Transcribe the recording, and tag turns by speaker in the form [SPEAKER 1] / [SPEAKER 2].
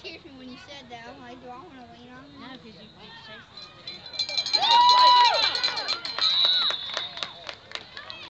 [SPEAKER 1] scares me when you said that. I'm like, do I want to lean on
[SPEAKER 2] No,
[SPEAKER 1] him?
[SPEAKER 2] because you chasing